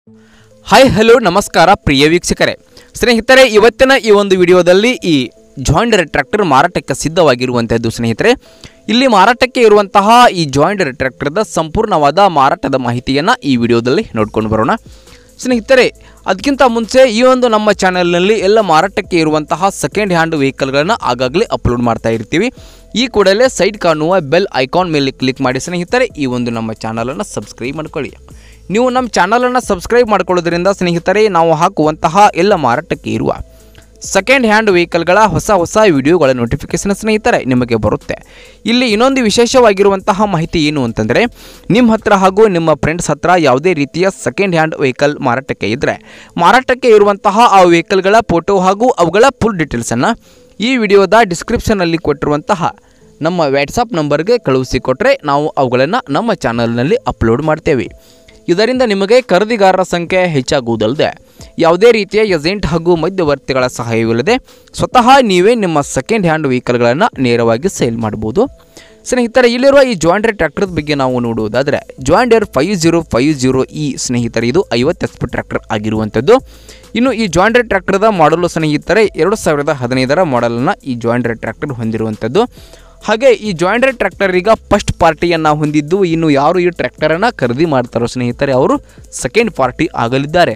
Hi hello ನಮಸ್ಕಾರ ಪ್ರಿಯ ವೀಕ್ಷಕರೇ ಸ್ನೇಹಿತರೆ, ಇವತ್ತಿನ ಈ ಒಂದು ವಿಡಿಯೋದಲ್ಲಿ ಈ ಜಾಂಡ್ ಡೀರೆ ಟ್ರ್ಯಾಕ್ಟರ್ ಮಾರಾಟಕ್ಕೆ ಸಿದ್ಧವಾಗಿರುವಂತದ್ದು ಸ್ನೇಹಿತರೆ. ಇಲ್ಲಿ ಮಾರಾಟಕ್ಕೆ ಇರುವಂತಹ ಈ ಜಾಂಡ್ ಡೀರೆ ಟ್ರ್ಯಾಕ್ಟರ್ದ ಸಂಪೂರ್ಣವಾದ ಮಾರಾಟದ ಮಾಹಿತಿಯನ್ನು ಈ ವಿಡಿಯೋದಲ್ಲಿ ನೋಡ್ಕೊಂಡು ಬರೋಣ ಸ್ನೇಹಿತರೆ. ಅದಕ್ಕಿಂತ ಮುಂಚೆ ಈ ಒಂದು ನಮ್ಮ ಚಾನೆಲ್ನಲ್ಲಿ ಎಲ್ಲ ಮಾರಾಟಕ್ಕೆ ಇರುವಂತಹ ಸೆಕೆಂಡ್ ಹ್ಯಾಂಡ್ ವೆಹಿಕಲ್ಗಳನ್ನು ಆಗಾಗಲೇ ಅಪ್ಲೋಡ್ ಮಾಡ್ತಾ ಇರ್ತೀವಿ. ಈ ಕೂಡಲೇ ಸೈಡ್ ಕಾಣುವ ಬೆಲ್ ಐಕಾನ್ ಮೇಲೆ ಕ್ಲಿಕ್ ಮಾಡಿ ಸ್ನೇಹಿತರೆ, ಈ ಒಂದು ನಮ್ಮ ಚಾನಲನ್ನು ಸಬ್ಸ್ಕ್ರೈಬ್ ಮಾಡ್ಕೊಳ್ಳಿ. ನೀವು ನಮ್ಮ ಚಾನಲನ್ನು ಸಬ್ಸ್ಕ್ರೈಬ್ ಮಾಡ್ಕೊಳ್ಳೋದ್ರಿಂದ ಸ್ನೇಹಿತರೆ, ನಾವು ಹಾಕುವಂತಹ ಎಲ್ಲ ಮಾರಾಟಕ್ಕೆ ಇರುವ ಸೆಕೆಂಡ್ ಹ್ಯಾಂಡ್ ವೆಹಿಕಲ್ಗಳ ಹೊಸ ವಿಡಿಯೋಗಳ ನೋಟಿಫಿಕೇಷನ್ ಸ್ನೇಹಿತರೆ ನಿಮಗೆ ಬರುತ್ತೆ. ಇಲ್ಲಿ ಇನ್ನೊಂದು ವಿಶೇಷವಾಗಿರುವಂತಹ ಮಾಹಿತಿ ಏನು ಅಂತಂದರೆ, ನಿಮ್ಮ ಹತ್ರ ಹಾಗೂ ನಿಮ್ಮ ಫ್ರೆಂಡ್ಸ್ ಹತ್ರ ಯಾವುದೇ ರೀತಿಯ ಸೆಕೆಂಡ್ ಹ್ಯಾಂಡ್ ವೆಹಿಕಲ್ ಮಾರಾಟಕ್ಕೆ ಇದ್ದರೆ ಮಾರಾಟಕ್ಕೆ ಇರುವಂತಹ ಆ ವೆಹಿಕಲ್ಗಳ ಫೋಟೋ ಹಾಗೂ ಅವುಗಳ ಫುಲ್ ಡೀಟೇಲ್ಸನ್ನು ಈ ವಿಡಿಯೋದ ಡಿಸ್ಕ್ರಿಪ್ಷನಲ್ಲಿ ಕೊಟ್ಟಿರುವಂತಹ ನಮ್ಮ ವಾಟ್ಸಪ್ ನಂಬರ್ಗೆ ಕಳುಹಿಸಿಕೊಟ್ರೆ ನಾವು ಅವುಗಳನ್ನು ನಮ್ಮ ಚಾನಲ್ನಲ್ಲಿ ಅಪ್ಲೋಡ್ ಮಾಡ್ತೇವೆ. ಇದರಿಂದ ನಿಮಗೆ ಖರೀದಿಗಾರರ ಸಂಖ್ಯೆ ಹೆಚ್ಚಾಗುವುದಲ್ಲದೆ ಯಾವುದೇ ರೀತಿಯ ಏಜೆಂಟ್ ಹಾಗೂ ಮಧ್ಯವರ್ತಿಗಳ ಸಹಾಯವಿಲ್ಲದೆ ಸ್ವತಃ ನೀವೇ ನಿಮ್ಮ ಸೆಕೆಂಡ್ ಹ್ಯಾಂಡ್ ವೆಹಿಕಲ್ಗಳನ್ನು ನೇರವಾಗಿ ಸೇಲ್ ಮಾಡ್ಬೋದು. ಸ್ನೇಹಿತರೆ, ಇಲ್ಲಿರುವ ಈ ಜಾಂಡ್ ಡೀರೆ ಟ್ರ್ಯಾಕ್ಟರ್ ಬಗ್ಗೆ ನಾವು ನೋಡುವುದಾದರೆ ಜಾಂಡ್ ಡೀರೆ 5050E ಸ್ನೇಹಿತರೆ, ಇದು 50 HP ಟ್ರ್ಯಾಕ್ಟರ್ ಆಗಿರುವಂಥದ್ದು. ಇನ್ನು ಈ ಜಾಂಡ್ ಡೀರೆ ಟ್ರ್ಯಾಕ್ಟರ್ದ ಮಾಡಲು ಸ್ನೇಹಿತರೆ 2015ರ ಮಾಡಲನ್ನು ಈ ಜಾಂಡ್ ಡೀರೆ ಟ್ರ್ಯಾಕ್ಟರ್ ಹೊಂದಿರುವಂಥದ್ದು. ಹಾಗೆ ಈ ಜಾಂಡ್ ಡೀರೆ ಟ್ರ್ಯಾಕ್ಟರ್ ಈಗ ಫಸ್ಟ್ ಪಾರ್ಟಿಯನ್ನು ಹೊಂದಿದ್ದು, ಇನ್ನು ಯಾರು ಈ ಟ್ರ್ಯಾಕ್ಟರನ್ನು ಖರೀದಿ ಮಾಡ್ತಾರೋ ಸ್ನೇಹಿತರೆ ಅವರು ಸೆಕೆಂಡ್ ಪಾರ್ಟಿ ಆಗಲಿದ್ದಾರೆ.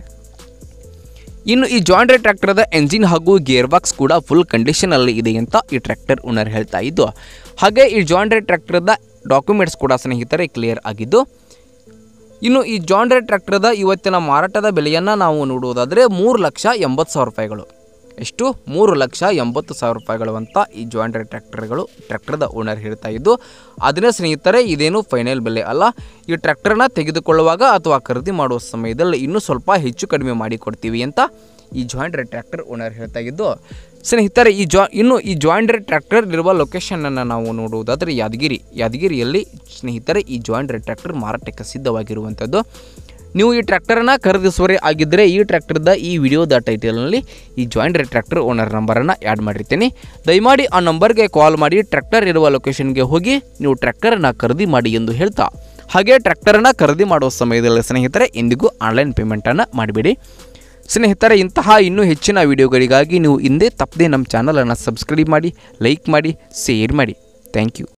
ಇನ್ನು ಈ ಜಾಂಡ್ ಡೀರೆ ಟ್ರ್ಯಾಕ್ಟರ್ದ ಎಂಜಿನ್ ಹಾಗೂ ಗೇರ್ ಬಾಕ್ಸ್ ಕೂಡ ಫುಲ್ ಕಂಡೀಷನಲ್ಲಿ ಇದೆ ಅಂತ ಈ ಟ್ರ್ಯಾಕ್ಟರ್ ಓನರ್ ಹೇಳ್ತಾ ಇದ್ದು, ಹಾಗೆ ಈ ಜಾಂಡ್ ಡೀರೆ ಟ್ರ್ಯಾಕ್ಟರ್ದ ಡಾಕ್ಯುಮೆಂಟ್ಸ್ ಕೂಡ ಸ್ನೇಹಿತರೆ ಕ್ಲಿಯರ್ ಆಗಿದ್ದು. ಇನ್ನು ಈ ಜಾಂಡ್ ಡೀರೆ ಟ್ರ್ಯಾಕ್ಟರ್ದ ಇವತ್ತಿನ ಮಾರಾಟದ ಬೆಲೆಯನ್ನು ನಾವು ನೋಡುವುದಾದರೆ 3,80,000 ರೂಪಾಯಿಗಳು. ಎಷ್ಟು? 3,80,000 ರೂಪಾಯಿಗಳು ಅಂತ ಈ ಜಾಂಡ್ ಡೀರೆ ಟ್ರ್ಯಾಕ್ಟರ್ದ ಓನರ್ ಹೇಳ್ತಾ ಇದ್ದು. ಅದನ್ನೇ ಸ್ನೇಹಿತರೆ, ಇದೇನು ಫೈನಲ್ ಬೆಲೆ ಅಲ್ಲ. ಈ ಟ್ರ್ಯಾಕ್ಟರ್ನ ತೆಗೆದುಕೊಳ್ಳುವಾಗ ಅಥವಾ ಖರೀದಿ ಮಾಡುವ ಸಮಯದಲ್ಲಿ ಇನ್ನೂ ಸ್ವಲ್ಪ ಹೆಚ್ಚು ಕಡಿಮೆ ಮಾಡಿಕೊಡ್ತೀವಿ ಅಂತ ಈ ಜಾಂಡ್ ಡೀರೆ ಟ್ರ್ಯಾಕ್ಟರ್ ಓನರ್ ಹೇಳ್ತಾ ಇದ್ದು. ಸ್ನೇಹಿತರೆ, ಇನ್ನು ಈ ಜಾಂಡ್ ಡೀರೆ ಟ್ರ್ಯಾಕ್ಟರ್ ಇರುವ ಲೊಕೇಶನನ್ನು ನಾವು ನೋಡುವುದಾದರೆ ಯಾದಗಿರಿಯಲ್ಲಿ ಸ್ನೇಹಿತರೆ ಈ ಜಾಂಡ್ ಡೀರೆ ಟ್ರ್ಯಾಕ್ಟರ್ ಮಾರಾಟಕ್ಕೆ ಸಿದ್ಧವಾಗಿರುವಂಥದ್ದು. ನೀವು ಈ ಟ್ರ್ಯಾಕ್ಟರನ್ನು ಖರೀದಿಸುವರೇ ಆಗಿದ್ದರೆ ಈ ಟ್ರ್ಯಾಕ್ಟರ್ದ ಈ ವಿಡಿಯೋದ ಟೈಟಲ್ನಲ್ಲಿ ಈ ಜಾಂಡ್ ಡೀರೆ ಟ್ರ್ಯಾಕ್ಟರ್ ಓನರ್ ನಂಬರನ್ನು ಆ್ಯಡ್ ಮಾಡಿರ್ತೀನಿ. ದಯಮಾಡಿ ಆ ನಂಬರ್ಗೆ ಕಾಲ್ ಮಾಡಿ ಟ್ರ್ಯಾಕ್ಟರ್ ಇರುವ ಲೊಕೇಶನ್ಗೆ ಹೋಗಿ ನೀವು ಟ್ರ್ಯಾಕ್ಟರನ್ನು ಖರೀದಿ ಮಾಡಿ ಎಂದು ಹೇಳ್ತಾ, ಹಾಗೆ ಟ್ರ್ಯಾಕ್ಟರನ್ನು ಖರೀದಿ ಮಾಡುವ ಸಮಯದಲ್ಲಿ ಸ್ನೇಹಿತರೆ ಎಂದಿಗೂ ಆನ್ಲೈನ್ ಪೇಮೆಂಟನ್ನು ಮಾಡಿಬಿಡಿ. ಸ್ನೇಹಿತರೆ, ಇಂತಹ ಇನ್ನೂ ಹೆಚ್ಚಿನ ವಿಡಿಯೋಗಳಿಗಾಗಿ ನೀವು ಹಿಂದೆ ತಪ್ಪದೆ ನಮ್ಮ ಚಾನಲನ್ನು ಸಬ್ಸ್ಕ್ರೈಬ್ ಮಾಡಿ, ಲೈಕ್ ಮಾಡಿ, ಶೇರ್ ಮಾಡಿ. Thank you.